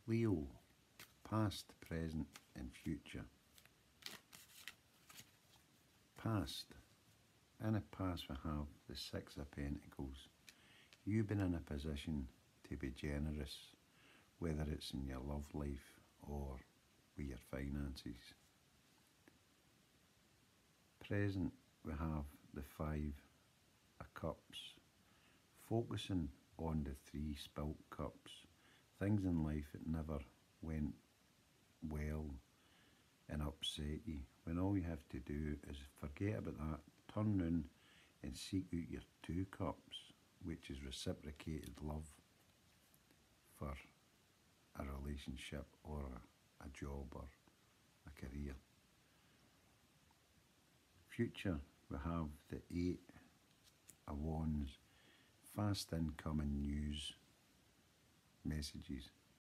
Leo, past, present and future. Past. In the past we have the Six of Pentacles. You've been in a position to be generous, whether it's in your love life or with your finances. Present, we have the Five of Cups, focusing on the three spilt cups, things in life that never went well and upset you, when all you have to do is forget about that, turn round and seek out your two cups, which is reciprocated love for a relationship or a job or a career. Future, we have the Eight of Wands, fast incoming news, messages.